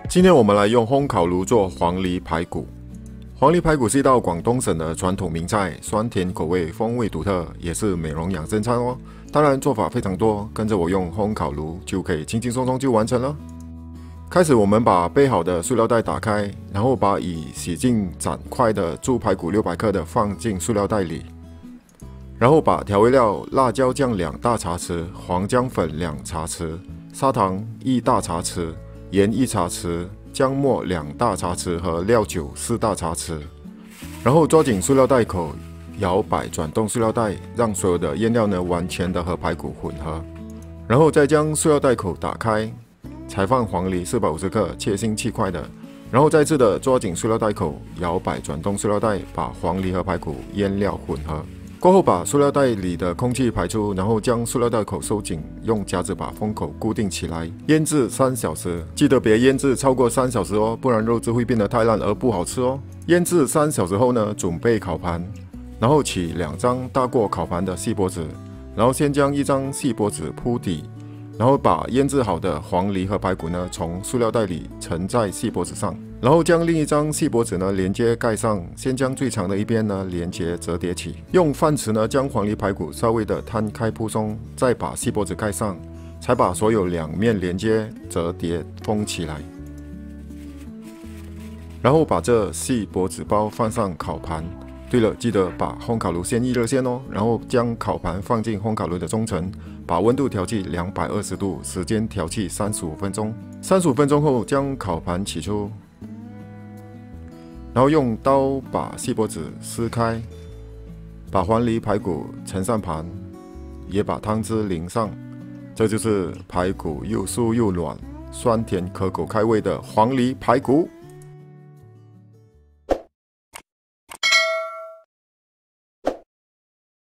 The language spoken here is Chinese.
今天我们来用烘烤炉做黄梨排骨。黄梨排骨是一道广东省的传统名菜，酸甜口味，风味独特，也是美容养生餐哦。当然做法非常多，跟着我用烘烤炉就可以轻轻松松就完成了。开始我们把备好的塑料袋打开，然后把已洗净斩块的猪排骨600克的放进塑料袋里，然后把调味料辣椒酱2大茶匙、黄姜粉2茶匙、砂糖1大茶匙、盐1茶匙、姜末2大茶匙和料酒4大茶匙，然后抓紧塑料袋口，摇摆转动塑料袋，让所有的腌料呢完全的和排骨混合，然后再将塑料袋口打开，才放黄梨450克，切心切块的，然后再次的抓紧塑料袋口，摇摆转动塑料袋，把黄梨和排骨腌料混合。过后把塑料袋里的空气排出，然后将塑料袋口收紧，用夹子把封口固定起来，腌制3小时。记得别腌制超过3小时哦，不然肉质会变得太烂而不好吃哦。腌制3小时后呢，准备烤盘，然后取2张大过烤盘的锡箔纸，然后先将1张锡箔纸铺底，然后把腌制好的黄梨和排骨呢从塑料袋里盛在锡箔纸上，然后将另一张锡箔纸呢连接盖上，先将最长的一边呢连接折叠起，用饭匙呢将黄梨排骨稍微的摊开铺松，再把锡箔纸盖上，才把所有2面连接折叠封起来。然后把这锡箔纸包放上烤盘。对了，记得把烘烤炉先预热先哦，然后将烤盘放进烘烤炉的中层，把温度调至220度，时间调至35分钟。35分钟后将烤盘取出，然后用刀把锡箔纸撕开，把黄梨排骨盛上盘，也把汤汁淋上，这就是排骨又酥又软、酸甜可口开胃的黄梨排骨。